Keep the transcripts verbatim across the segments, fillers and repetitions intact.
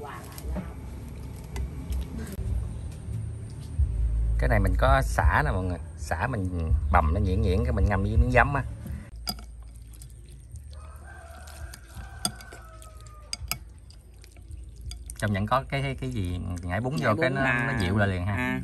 Cái này mình có sả nè mọi người, sả mình bầm nó nhuyễn nhuyễn cái mình ngâm với miếng giấm á. Trong nhận có cái cái gì nhảy bún vô cái nó, nó dịu lại liền ha. À.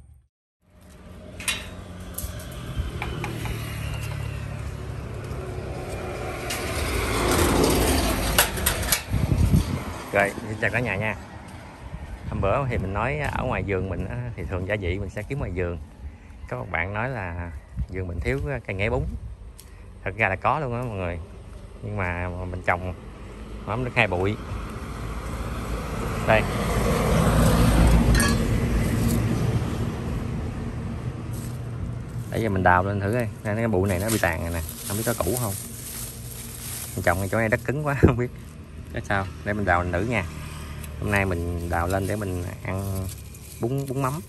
Rồi, xin chào cả nhà nha. Hôm bữa thì mình nói ở ngoài vườn mình thì thường gia vị mình sẽ kiếm ngoài vườn. Có một bạn nói là vườn mình thiếu cây nhảy bún. Thật ra là có luôn á mọi người. Nhưng mà mình trồng mắm được hai bụi. Đây. Bây giờ mình đào lên thử coi. Cái bụi này nó bị tàn rồi nè, không biết có cũ không. Mình trồng ở chỗ này đất cứng quá không biết. Cái sao? Để mình đào thử nha. Hôm nay mình đào lên để mình ăn bún bún mắm.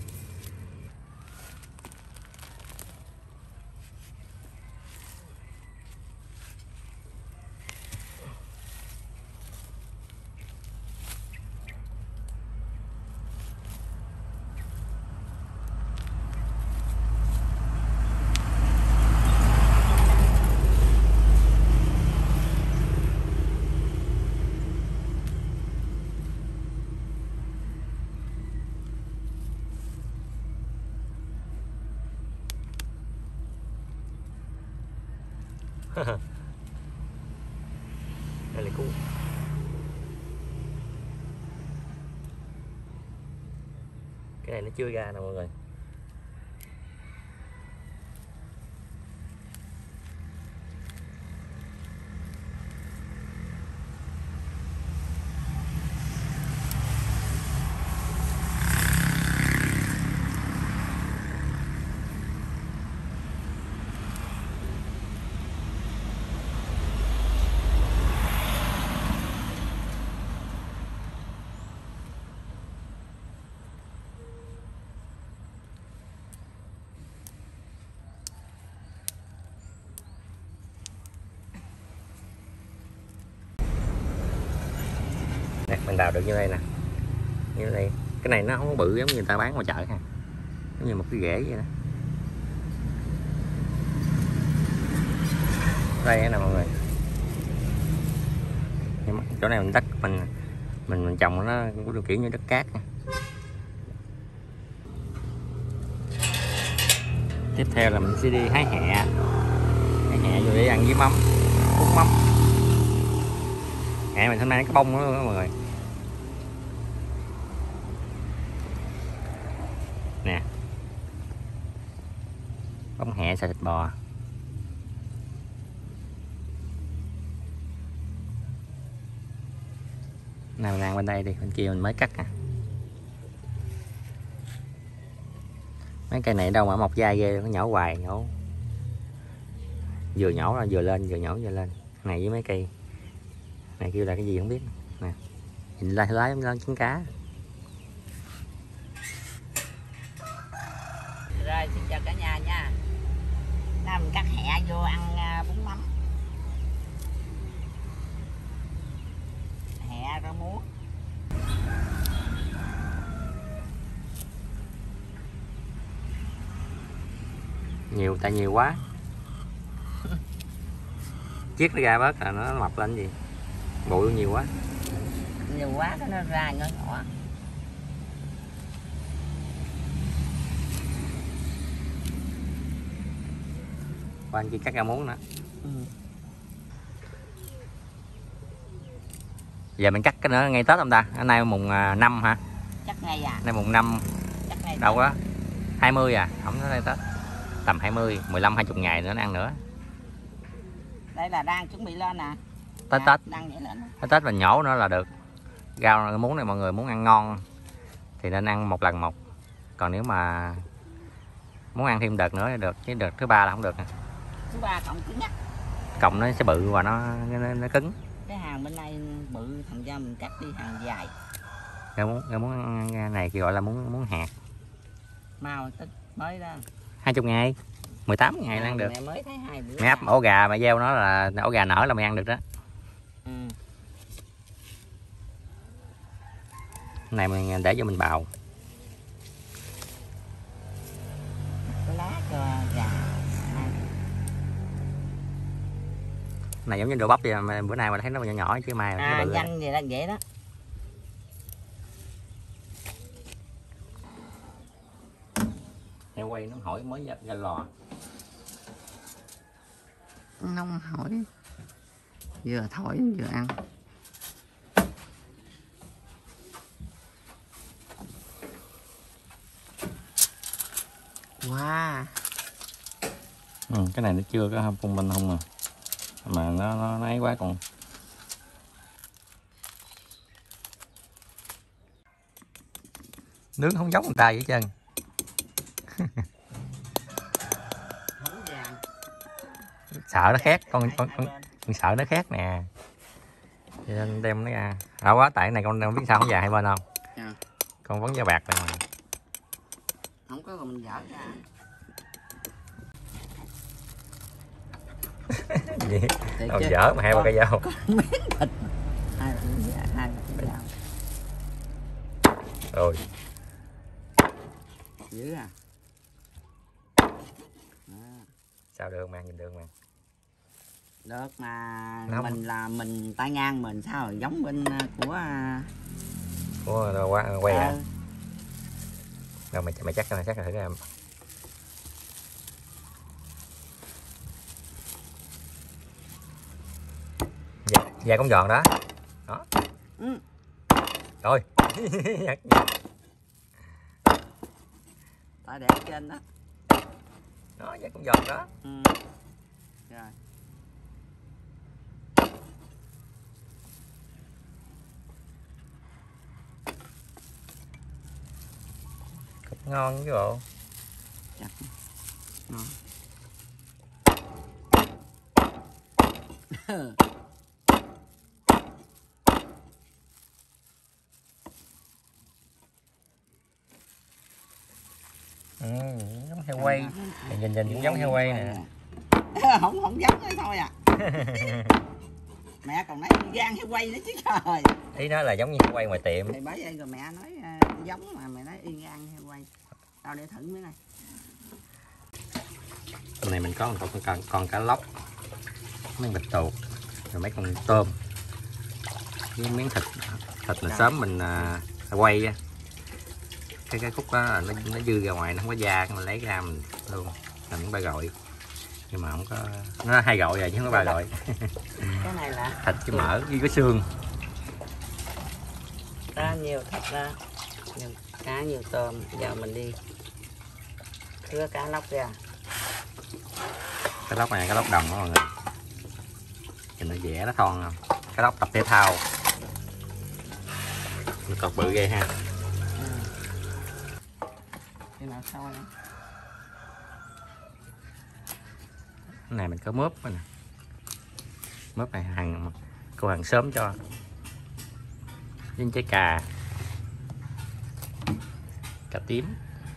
Đây là cú. Cái này nó chưa ra nè mọi người. Nè, mình đào được như đây nè, như đây. Cái này nó không có bự giống như người ta bán ngoài chợ ha, giống như một cái rễ vậy đó. Đây nè mọi người, chỗ này mình đất mình mình mình trồng nó cũng được kiểu như đất cát nha. Tiếp theo là mình sẽ đi hái hẹ, hái hẹ vô để ăn với mắm, bún mắm. Hẹ mình hôm nay nó có bông đó luôn đó mọi người. Nè, bông hẹ xào thịt bò. Nào mình ăn bên đây đi, bên kia mình mới cắt nè. Mấy cây này đâu mà mọc dai ghê, nó nhỏ hoài, nhỏ vừa nhỏ ra vừa lên, vừa nhỏ vừa lên. Này với mấy cây này kêu là cái gì không biết nè, nhìn lai lái giống trứng cá. Rồi xin chào cả nhà nha. Nào mình cắt hẹ vô ăn bún mắm. Hẹ rau muống. Nhiều tại nhiều quá. Chiết nó ra bớt là nó mập lên gì. Bụi nhiều quá. Nhiều quá cái nó ra nhỏ nhỏ. Qua anh kia cắt rau muống nữa. Ừ. Giờ mình cắt cái nữa ngay Tết không ta? Hôm nay mùng năm hả? Chắc ngày à. Nay mùng năm. Chắc ngày đâu đó hai mươi à, không tới đây Tết. Tầm hai mươi, mười lăm hai mươi ngày nữa nó ăn nữa. Đây là đang chuẩn bị lên nè. Tết à, Tết. Đang nhảy lên. Tết Tết mình nhổ nữa là được. Rau muống này mọi người muốn ăn ngon thì nên ăn một lần một. Còn nếu mà muốn ăn thêm đợt nữa thì được, chứ đợt thứ ba là không được. Thứ ba cọng cứng nhắc. Cọng nó sẽ bự và nó nó, nó cứng. Cái hàng bên này bự, thành ra mình cắt đi hàng dài. Rau muốn rau muốn này thì gọi là muốn muốn hạt. Mau tích mới đó. hai mươi ngày, mười tám ngày là ăn được. Mẹ mới thấy hai bữa. Mẹ ấp ổ gà mà gieo nó là ổ gà nở là mày ăn được đó. Ừ. Này mình để cho mình bào. Cái lá cho gà. Này giống như đồ bắp vậy mà bữa nay mà thấy nó nhỏ nhỏ chứ mai À, nó bự. nhanh vậy đó, vậy đó. Heo quay nó hỏi mới ra, ra lò. Nông hỏi. Vừa thổi vừa ăn. Wow. Ừ, cái này nó chưa có phun minh không à. Mà nó nó, nó ấy quá còn. Nướng không giống người ta vậy trơn. Sợ nó khét, con con, con con sợ nó khét nè. Cho nên đem nó ra. À quá tại này con biết sao không dài hai bên không? À. Con vấn da bạc này mà. Không có mình dở ra. Gì? Đâu dở mà hai ba cây dao. Miếng thịt. Hai hai cây dao. Rồi. Dữ à. Sao được mà nhìn được mà. Được mà Nó mình là mình tay ngang mình sao rồi giống bên của của quá quay à. Ừ. Rồi mày mày chắc mày chắc là thử em. Dạ, dạ cũng giòn đó. Đó. Ừ. Rồi. Tại để trên đó. Đó, dạ cũng giòn đó. Ừ. Rồi. Cũng ngon chứ bộ. Chắc. Ngon. Ừ, giống heo quay. Nhìn nhìn cũng giống heo quay nè. Không không giống đấy thôi à. Mẹ còn nói gan heo quay nữa chứ trời. Ý nó là giống như heo quay ngoài tiệm. Thì bởi vậy rồi mẹ nói uh, giống mà mẹ nói y gan heo quay. Tao để thử mấy này. Hôm nay mình có một con, con, con cá lóc, mấy bịch tuột, rồi mấy con tôm, với miếng thịt, thịt là sớm mình uh, quay á. Cái cái khúc đó là nó, nó dư ra ngoài, nó không có da, mình lấy ra mình luôn làm những ba gội. Nhưng mà không có, nó hai gội rồi chứ không có ba gội. Cái này là Thịt với mỡ với cái xương. ra nhiều thịt ra, nhiều cá nhiều tôm. Giờ mình đi cưa cá lóc ra. Cái lóc này cái lóc đồng đó mọi người. Nhìn nó vẽ nó thon không? Cái lóc tập thể thao. Nó cột bự ghê ha. Cái nào sôi nữa. Cái này mình có mướp nè. Mướp này hàng cô hàng sớm cho. Với trái cà. Cà tím.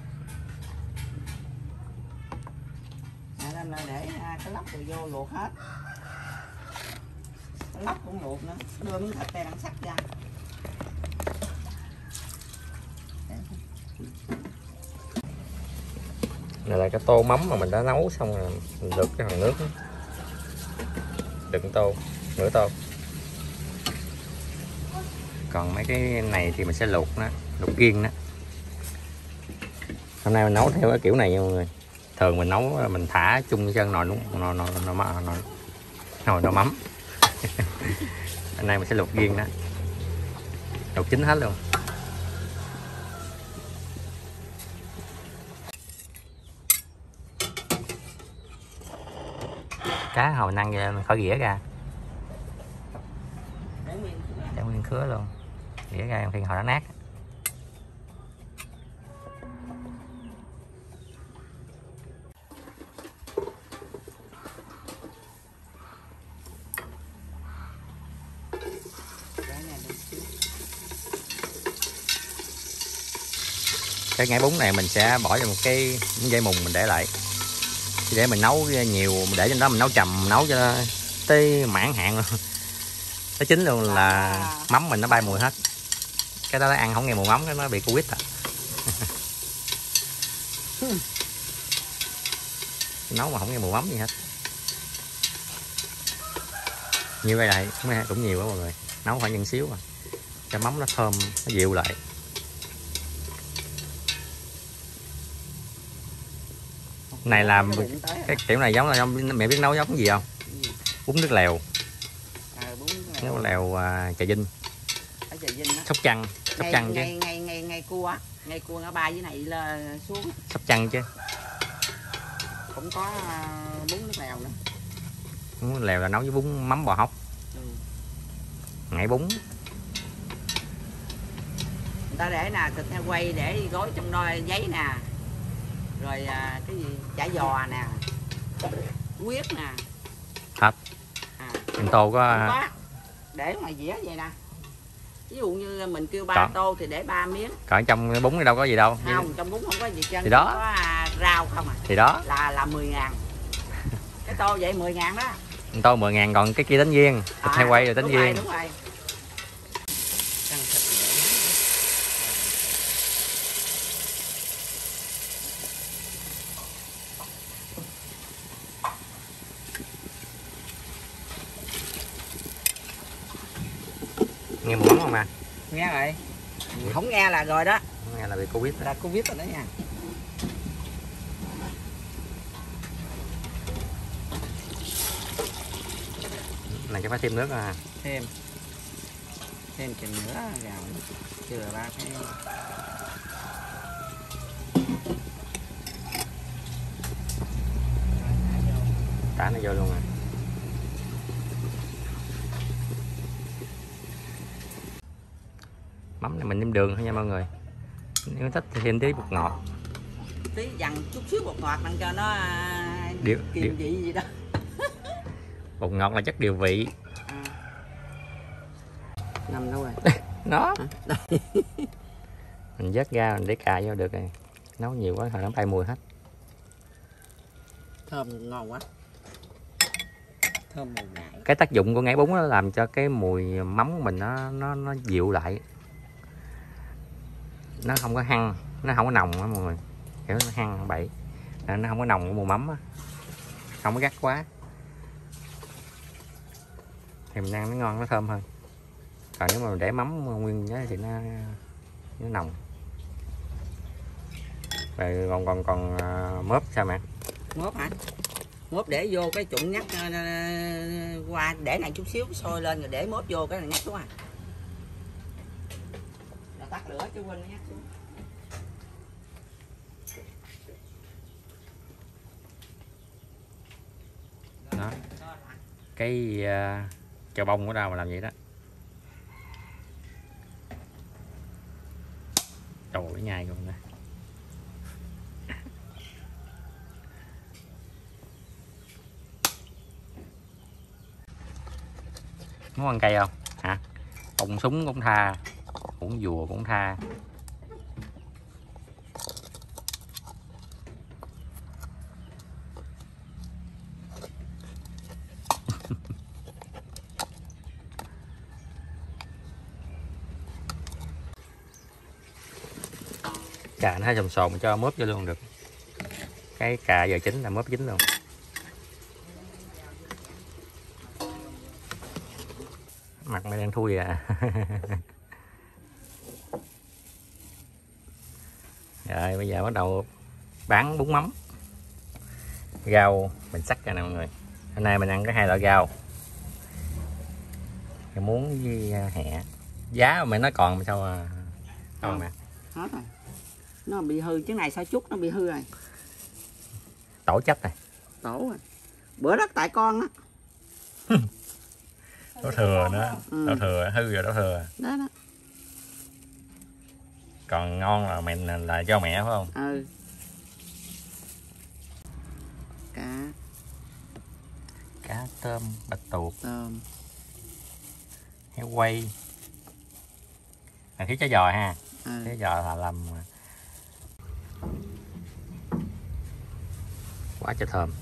À, này để cái lóc rồi vô luộc hết. Cái lóc cũng luộc nữa. Đưa miếng thịt đây đang sắc ra. Này là cái tô mắm mà mình đã nấu xong rồi mình đựng cái phần nước đó. Đựng tô, nửa tô. Còn mấy cái này thì mình sẽ luộc nó, luộc riêng đó. Hôm nay mình nấu theo cái kiểu này nha mọi người. Thường mình nấu mình thả chung với chân nồi đúng nồi nồi nồi nồi nồi, nồi, nồi mắm. Hôm nay mình sẽ luộc riêng đó. Luộc chín hết luôn. Cá hồi năng vậy mình khỏi ghĩa ra. Để nguyên khứa luôn. Ghĩa ra khi hồi nó nát. Cái ngải bún này mình sẽ bỏ vào một cái dây mùng mình để lại để mình nấu nhiều, mình để trên đó mình nấu trầm, nấu cho tới mãn hạn luôn, nó chín luôn là mắm mình nó bay mùi hết. cái đó ăn không nghe mùi mắm cái nó bị Covid à. Nấu mà không nghe mùi mắm gì hết. Như vậy này cũng nhiều quá mọi người, nấu phải nhân xíu mà cho mắm nó thơm, nó dịu lại. Này làm cái kiểu này giống là mẹ biết nấu giống gì không? Bún nước lèo. À, bún nước nấu lèo à, Trà Vinh. Ở Trà Vinh á. Sóc Trăng, Sóc ngay, Trăng chứ. ngay ngay ngay ngay cua á, ngay cua ngã ba dưới này là xuống. Sóc Trăng chứ. Cũng có uh, bún nước lèo nữa. Bún nước lèo là nấu với bún mắm bò hóc. Ừ. Ngải bún. Người ta để nè, thịt heo quay để gói trong đôi giấy nè. Rồi à, cái gì chả giò nè, huyết nè. Thật. À. Mình tô có... có để ngoài dĩa vậy nè. Ví dụ như mình kêu ba Còn... tô thì để ba miếng. Còn trong bún thì đâu có gì đâu. Không, trong bún không có gì trơn. Thì đó. Có à, rau không à. Thì đó. Là là mười ngàn. Cái tô vậy mười ngàn đó. Mình tô mười ngàn, còn cái kia tính riêng. Thịt À, heo quay rồi tính đúng riêng. Rồi, đúng rồi. Nghe mùi mắm không à? Nghe rồi. Không nghe là rồi đó. Không nghe là bị Covid. Là Covid rồi đó nha. Này chắc phải thêm nước à. Thêm. Thêm chừng nữa gạo chừa ba cái. Tả nó vô luôn à. Mắm này mình nêm đường thôi nha mọi người. Nếu thích thì thêm tí bột ngọt. Tí dằn chút xíu bột ngọt đang cho nó điều, kiềm điều. vị gì đó. Bột ngọt là chất điều vị. À. Nằm đâu rồi? Nó. Mình vớt ra mình để cà vô được rồi. Nấu nhiều quá hồi nó bay mùi hết. Thơm ngon quá. Thơm mùi ngại. Cái tác dụng của ngải bún nó làm cho cái mùi mắm của mình nó nó nó dịu lại. Nó không có hăng, nó không có nồng á mọi người. Kiểu nó hăng bậy. Nó không có nồng của mùi mắm á. Không có gắt quá. Thì mình ăn nó ngon, nó thơm hơn. Còn nếu mà để mắm nguyên thì nó nó nồng. Rồi còn còn còn mớp sao mẹ? Mớp hả? Mớp để vô cái trụng nhắc qua để này chút xíu sôi lên rồi để mớp vô cái này nhắc xuống à. Rồi tắt lửa chứ quên nhắc xuống. Đó. Cái uh, chào bông ở đâu mà làm vậy đó. Trời ơi nhai luôn nè. Muốn ăn cây không? Hả? Bông súng cũng tha, cũng dùa cũng tha. Cà nó sồn sồn cho mớp vô luôn được. Cái cà giờ chín là mớp chín luôn. Mặt mày đang thui à. Rồi bây giờ bắt đầu bán bún mắm. Rau mình sắc ra nè mọi người. Hôm nay mình ăn có hai loại rau. Cái muống với hẹ. Giá mà mày nói còn mà sao à? Không mẹ. Hết rồi. Nó bị hư, chứ này sao chút nó bị hư rồi. Tổ chất này. Tổ rồi. Bữa đó tại con á. Đổ thừa nữa. Ừ. Đổ thừa, hư rồi đổ thừa. Đó đó. Còn ngon là mình là cho mẹ phải không? Ừ. Cá. Cá tôm, bạch tuộc. Tôm. Heo quay. Là thiếu chả giò ha. Ừ. Chả giò là làm quá trời thơm.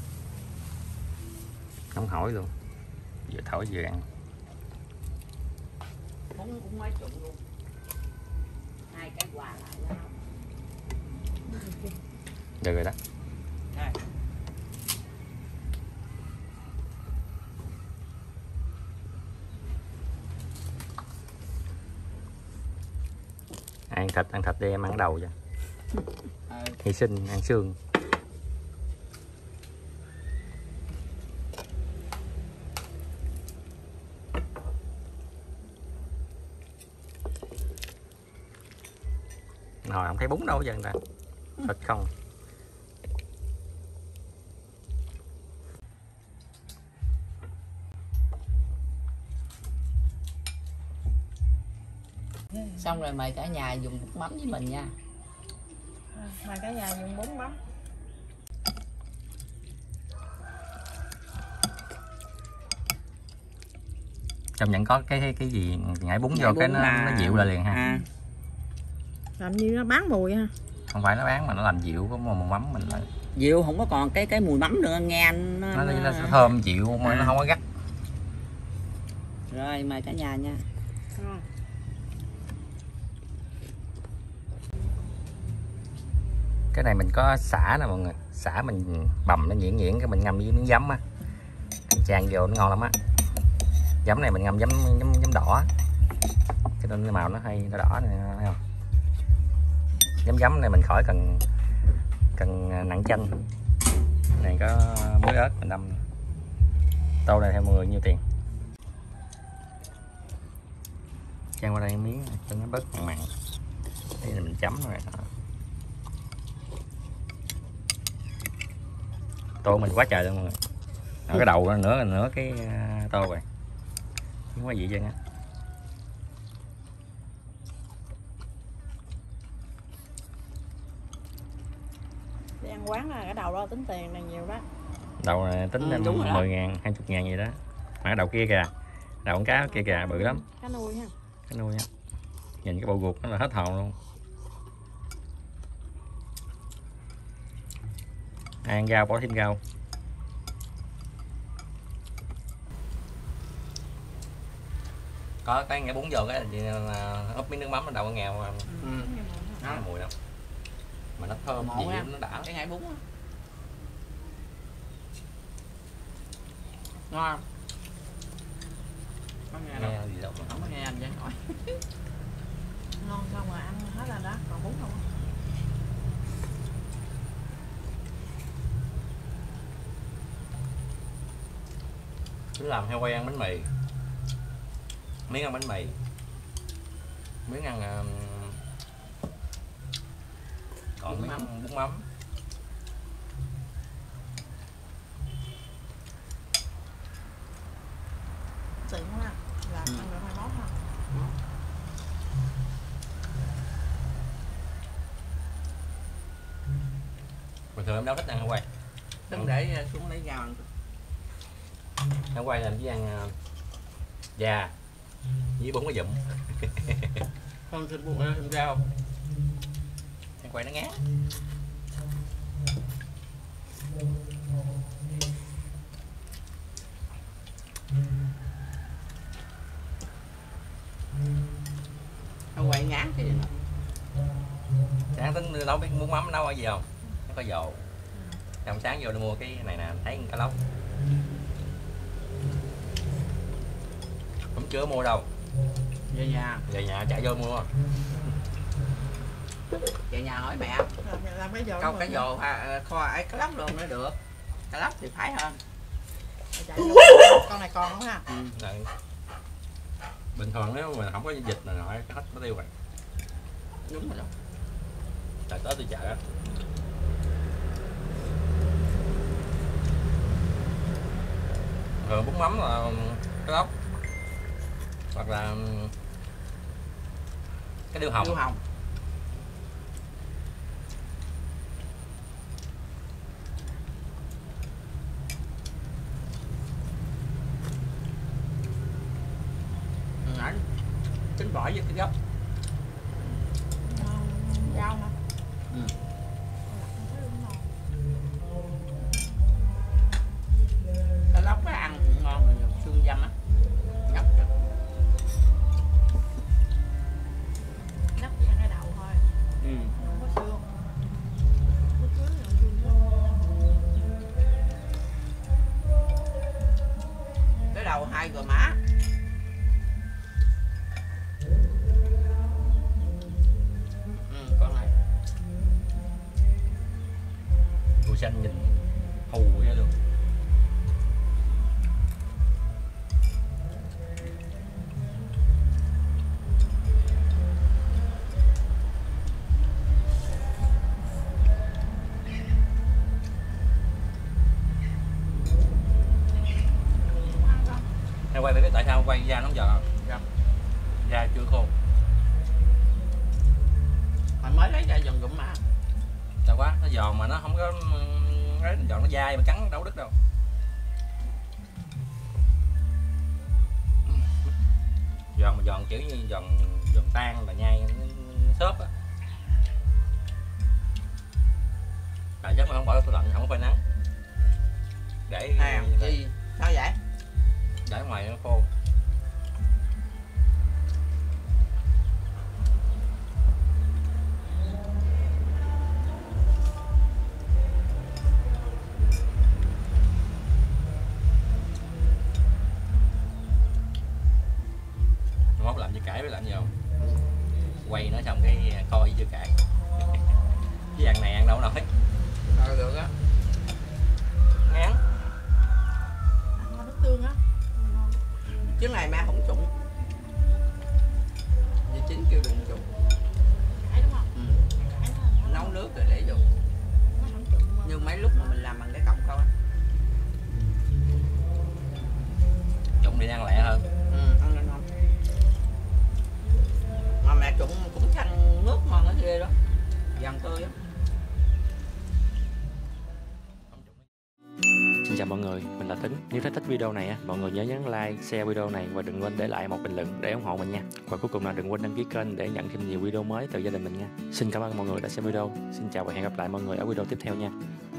Nóng hổi luôn. Vừa thổi vừa ăn. Cũng cũng mấy chục luôn. hai cái quà lại đó. Được rồi đó. Đây. Ăn thịt, ăn thịt đi em ăn đầu cho. Ừ. Hy sinh ăn xương. Rồi không thấy bún đâu giờ ta. Thịt không. Xong rồi mời cả nhà dùng nước mắm với mình nha. Mời cả nhà dùng bún mắm. Trong nhận có cái cái gì nhảy bún Nhảy vô cái bún nó, là- nó dịu lại liền ha. À. Làm như nó bán mùi ha. Không phải nó bán mà nó làm dịu cái mùi mắm mình lại. Dịu không có còn cái cái mùi mắm nữa nghe nó, Nó, nó, nó... nó thơm dịu mà À. nó không có gắt. Rồi mời cả nhà nha. Ừ. Cái này mình có xả nè mọi người, xả mình bầm nó nhuyễn nhuyễn cái mình ngâm với miếng giấm á, chan vô nó ngon lắm á. Giấm này mình ngâm giấm giấm, giấm đỏ cho nên cái màu nó hay nó đỏ này, thấy không? Giấm giấm này mình khỏi cần cần nặng chanh. Này có muối ớt mình đâm. Tô này theo mọi người nhiêu tiền? Chan qua đây miếng cho nó bớt mặn mặn. Đây là mình chấm rồi đó. Tô mình quá trời luôn mọi người. Ở cái đầu nữa nữa cái tô rồi. Không có gì chứ á. Đi ăn quán là cái đầu đó tính tiền này nhiều đó. Đầu này tính Ừ, em đúng rồi đó. mười ngàn, hai mươi ngàn gì đó. Mà cái đầu kia kìa. Đầu con cá kia kìa bự lắm. Cá nuôi ha. Cái nuôi á. Nhìn cái bộ ruột nó là hết hồn luôn. Ăn rau bỏ thêm rau. Có cái nghe bún vô cái úp miếng nước mắm ở đầu con nghèo. Ừ. Nó mùi đâu. Mà nó thơm Ngộ dịu ha. nó đã. Cái ngày bún á. Ngon. Có nghe đâu. Nghe gì đâu. Không có nghe anh vậy hỏi. Ngon xong rồi ăn hết là đó, còn bún không? Cứ làm heo quay ăn bánh mì, miếng ăn bánh mì, miếng ăn um, còn Bún miếng mắm. ăn bún mắm. Xịn quá ha. Làm Ừ. ăn được hai món ha. Bình thường em đâu thích ăn heo quay. Đừng để xuống lấy rau ăn. Heo quay làm chỉ ăn uh, da với bún cái dụm. Không thịt bún thêm rau. Heo quay nó ngán. Không quay ngán cái gì nữa. Sáng tính nấu biết bún mắm nấu ở gì không? Nó có dầu. Trong sáng vô đi mua cái này nè, thấy cá lóc. Cũng chưa mua đâu. Về nhà. Về nhà chạy vô mua. Về nhà hỏi mẹ. Làm, làm cái giò. Câu cái giò à, kho ấy cá lóc luôn mới được. Cá lóc thì phải hơn. Con này còn không ha? Ừ. Này. Bình thường nếu mà không có dịch là hỏi cái hết nó tiêu rồi. Đúng rồi đó. Tại tới tôi chợ á. Thường bún mắm là cái lóc hoặc là cái điêu hồng. Điêu hồng. Nãy trứng gỏi với cái gốc. Rau hả? Ừ. Cá lóc nó ăn cũng ngon rồi, xương dăm á. Nhấp cho. Nắp ăn cái đầu quay để biết tại sao quay da nó không giòn. Da chưa khô. Mày mới lấy ra giòn gụm mà. Sao quá, nó giòn mà nó không có nó giòn, nó dai mà cắn đâu đứt đâu. Giòn mà giòn kiểu như giòn giòn tan và nhai nó, nó xốp á. Tại chắc mà không bỏ vào tủ lạnh, không có phơi nắng. Để À, gì? Sao vậy? để ngoài nó khô. Mốt làm dưa cải với làm gì không? Quay nó xong cái kho với dưa cải. Cái ăn này ăn đâu nổi. Ờ được á. Ngán. Ngon nước tương á. Ngon. Chứ này mẹ không trụng. Dì Chính kêu đừng trụng. Cải đúng không? Ừ. Cải nó là- Nấu nước rồi để vô. nó không trụng mà. Như mấy lúc mà mình làm bằng cái cọng không á. Trụng thì ăn lẹ hơn. Ừ, ăn lên không? Mà mẹ trụng cũng chanh nước ngon ở ghê đó. Vàng tươi á. Xin chào mọi người, mình là Tính. Nếu thấy thích video này, mọi người nhớ nhấn like, share video này và đừng quên để lại một bình luận để ủng hộ mình nha. Và cuối cùng là đừng quên đăng ký kênh để nhận thêm nhiều video mới từ gia đình mình nha. Xin cảm ơn mọi người đã xem video. Xin chào và hẹn gặp lại mọi người ở video tiếp theo nha.